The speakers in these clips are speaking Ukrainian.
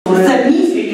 За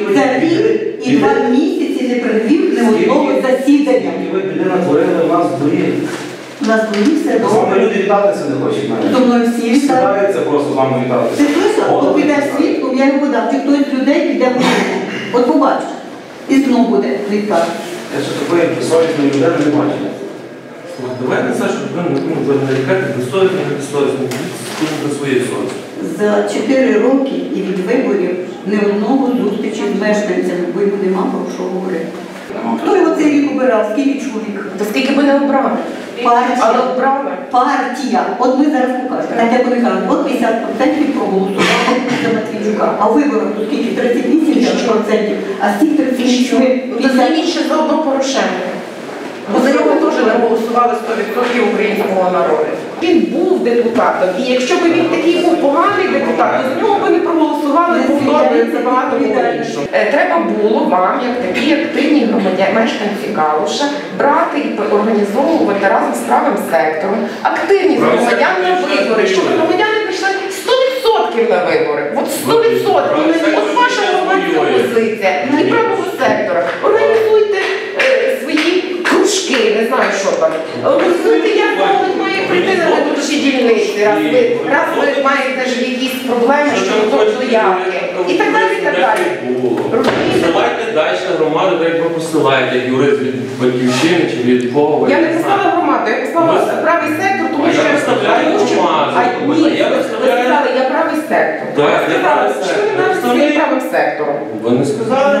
рік і 2 місяці не провів ні одного засідання. Ви піде натворили у нас в дворі. У нас в дворі все З вами люди вітатися не хочуть навіть. Зо мною всі вітають. Сідаються просто з вами вітатися. Ти слышав? Хто піде свідком, я його подам. Чи хтось з людей піде в голову. От побачиш. І знов буде відказ. Я ще такої безсовісної людини не бачив. Давай не Саша, ви нарікати безсовісно, не безсовісно, до своєї совісті. За 4 роки і від виборів ні одного зустрічі з мешканцями, бо йому нема про що говорити. Хто його цей рік обирав? Скільки чоловік? Та скільки би не обрали? Але обрали. Партія. От ми зараз покажемо. А де вони кажуть, от 50% проголосували за Матвійчука. А в виборах тут скільки? 38%. А з цих 38%... То займіть ще заодно Порошенка. Бо за нього теж не голосували 100% українського народу. Він був депутатом, і якщо б він такий був поганий депутат, то за нього б не проголосували, це багато було іншого. Треба було вам, як такі активні громадяни, мешканці Калуша, брати і організовувати разом з правим сектором активність громадян на вибори, щоб громадяни прийшли 100% на вибори. От 100%. От ваша громадська позиція і правого сектора. Організуйте свої кружки, не знаю, що там. Організуйте, як молодь має прийти на виборчі дільниці, раз ви маєте ж якісь проблеми, що до явки. І так далі, і так далі. Посилайте далі громаду, так як ви посилаєте, як юрист від Батьківщини чи від кого. Я не послала громаду, я послала правий сектор, тому що... Я представляю громаду. Ні, ви сказали, я правий сектор. Так, я правий Що сектор. ви навіть своїм правим сектором? Ви не сказали,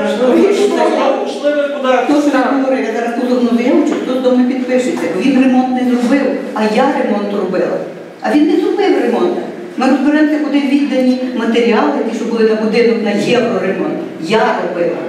пішли ви куди? То, що я говорю, я зараз позовну заяву, чи хтось до мене підпишеться, бо він ремонт не зробив, а я ремонт робила. А він не зробив ремонт. Ми розберемося, куди віддані матеріали, ті, що були на будинок на євроремонт. Я робила.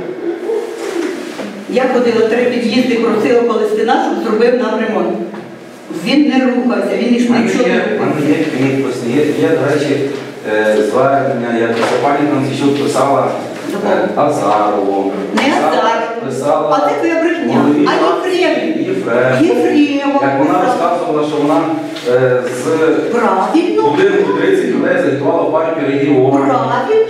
Я ходила 3 під'їзди, просила Палестина, щоб зробив нам ремонт. Він не рухався, він нічого не робив. Є, до речі, звернення, як пані Танційчук писала Азарову. Не Азаров, а це твоя брехня. А Єфремов. Як вона розказувала, що вона з Правильно. будинку 30 людей заїхала в партію регіону. Правильно.